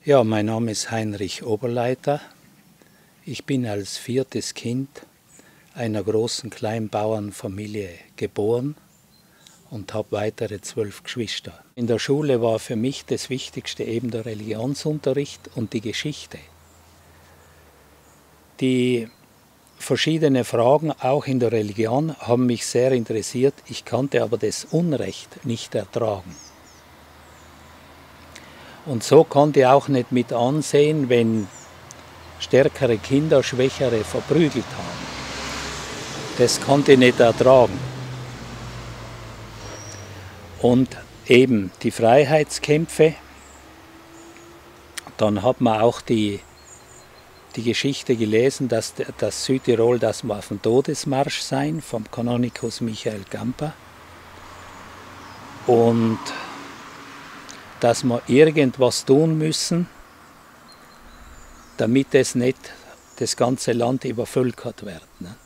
Ja, mein Name ist Heinrich Oberleiter. Ich bin als viertes Kind einer großen Kleinbauernfamilie geboren und habe weitere 12 Geschwister. In der Schule war für mich das Wichtigste eben der Religionsunterricht und die Geschichte. Die verschiedenen Fragen, auch in der Religion, haben mich sehr interessiert. Ich konnte aber das Unrecht nicht ertragen. Und so konnte ich auch nicht mit ansehen, wenn stärkere Kinder Schwächere verprügelt haben. Das konnte ich nicht ertragen. Und eben die Freiheitskämpfe, dann hat man auch die Geschichte gelesen, dass Südtirol, dass wir auf dem Todesmarsch sein, vom Kanonikus Michael Gamper. Und dass wir irgendwas tun müssen, damit es nicht das ganze Land übervölkert wird.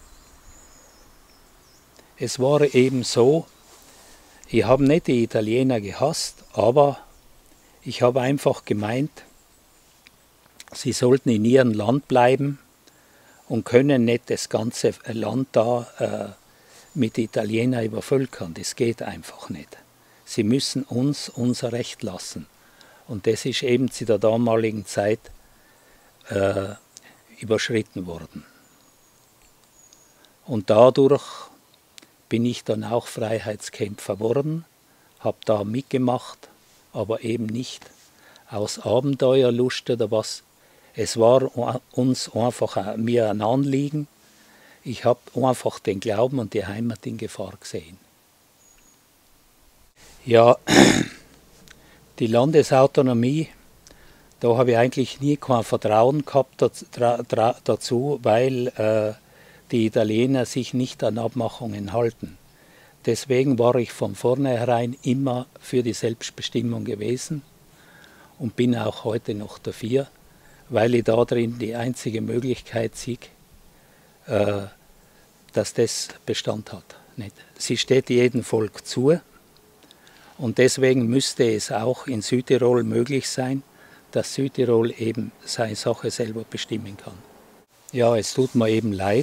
Es war eben so, ich habe nicht die Italiener gehasst, aber ich habe einfach gemeint, sie sollten in ihrem Land bleiben und können nicht das ganze Land da mit Italienern übervölkern. Das geht einfach nicht. Sie müssen uns unser Recht lassen. Und das ist eben zu der damaligen Zeit überschritten worden. Und dadurch bin ich dann auch Freiheitskämpfer worden, habe da mitgemacht, aber eben nicht aus Abenteuerlust oder was. Es war uns einfach mir ein Anliegen. Ich habe einfach den Glauben und die Heimat in Gefahr gesehen. Ja, die Landesautonomie, da habe ich eigentlich nie kein Vertrauen gehabt dazu, weil die Italiener sich nicht an Abmachungen halten. Deswegen war ich von vornherein immer für die Selbstbestimmung gewesen und bin auch heute noch dafür, weil ich darin die einzige Möglichkeit sehe, dass das Bestand hat. Sie steht jedem Volk zu. Und deswegen müsste es auch in Südtirol möglich sein, dass Südtirol eben seine Sache selber bestimmen kann. Ja, es tut mir eben leid,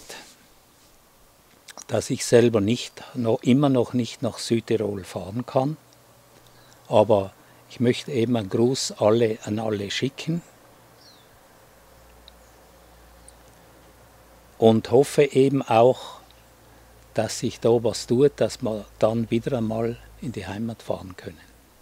dass ich selber immer noch nicht nach Südtirol fahren kann. Aber ich möchte eben einen Gruß an alle schicken und hoffe eben auch, dass sich da was tut, dass wir dann wieder einmal in die Heimat fahren können.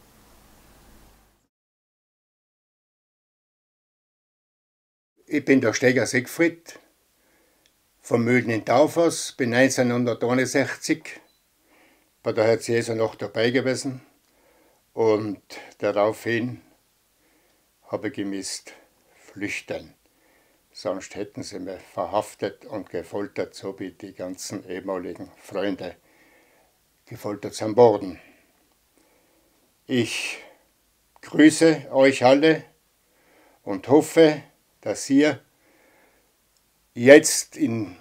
Ich bin der Steger Siegfried vom Mühlen in Taufers, bin 1961 bei der Herz Jesu noch dabei gewesen und daraufhin habe ich gemisst flüchten. Sonst hätten sie mich verhaftet und gefoltert, so wie die ganzen ehemaligen Freunde gefoltert sind worden. Ich grüße euch alle und hoffe, dass ihr jetzt in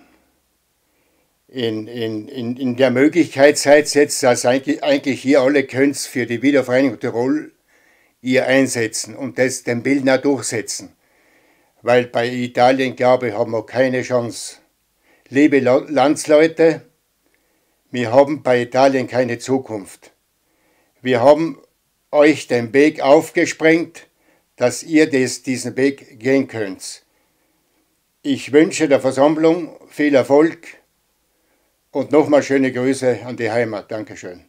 der Möglichkeit seid, dass eigentlich ihr alle könnt für die Wiedervereinigung Tirol ihr einsetzen und das den Willen auch durchsetzen. Weil bei Italien, glaube ich, haben wir keine Chance. Liebe Landsleute, wir haben bei Italien keine Zukunft. Wir haben euch den Weg aufgesprengt, dass ihr diesen Weg gehen könnt. Ich wünsche der Versammlung viel Erfolg und nochmal schöne Grüße an die Heimat. Dankeschön.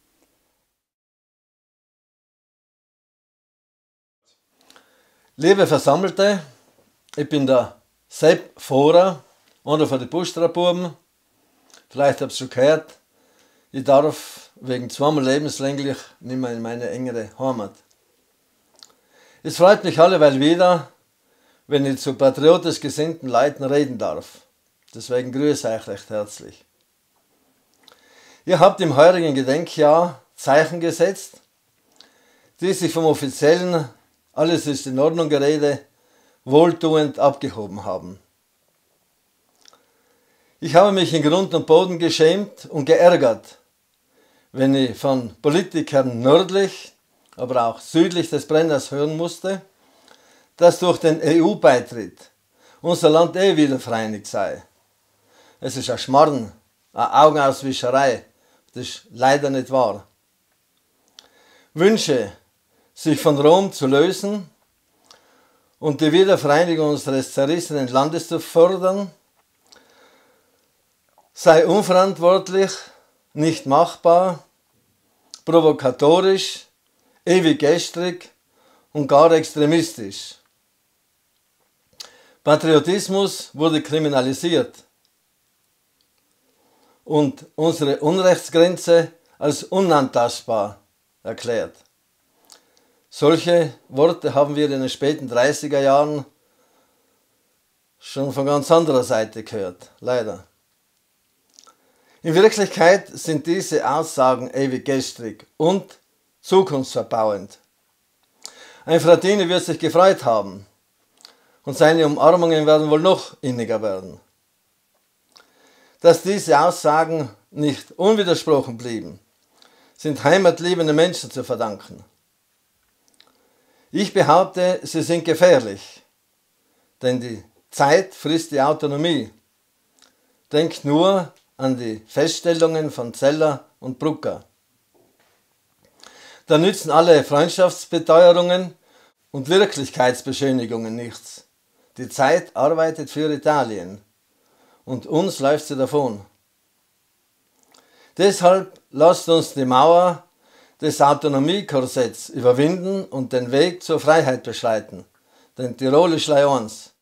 Liebe Versammelte, ich bin der Sepp Vohrer, einer von den Buschtra-Buben. Vielleicht habt ihr schon gehört, ich darf wegen zweimal lebenslänglich nicht mehr in meine engere Heimat. Es freut mich alleweil wieder, wenn ich zu patriotisch gesinnten Leuten reden darf. Deswegen grüße ich euch recht herzlich. Ihr habt im heurigen Gedenkjahr Zeichen gesetzt, die sich vom offiziellen "Alles ist in Ordnung" Gerede wohltuend abgehoben haben. Ich habe mich in Grund und Boden geschämt und geärgert, wenn ich von Politikern nördlich, aber auch südlich des Brenners hören musste, dass durch den EU-Beitritt unser Land wieder vereinigt sei. Es ist ein Schmarrn, eine Augenauswischerei. Das ist leider nicht wahr. Wünsche, sich von Rom zu lösen und die Wiedervereinigung unseres zerrissenen Landes zu fördern, sei unverantwortlich, nicht machbar, provokatorisch, ewig gestrig und gar extremistisch. Patriotismus wurde kriminalisiert und unsere Unrechtsgrenze als unantastbar erklärt. Solche Worte haben wir in den späten 30er Jahren schon von ganz anderer Seite gehört, leider. In Wirklichkeit sind diese Aussagen ewig gestrig und zukunftsverbauend. Ein Fratini wird sich gefreut haben und seine Umarmungen werden wohl noch inniger werden. Dass diese Aussagen nicht unwidersprochen blieben, sind heimatliebende Menschen zu verdanken. Ich behaupte, sie sind gefährlich, denn die Zeit frisst die Autonomie. Denkt nur an die Feststellungen von Zeller und Brucker. Da nützen alle Freundschaftsbeteuerungen und Wirklichkeitsbeschönigungen nichts. Die Zeit arbeitet für Italien und uns läuft sie davon. Deshalb lasst uns die Mauer des Autonomiekorsetts überwinden und den Weg zur Freiheit beschreiten. Denn Tirol ist eins.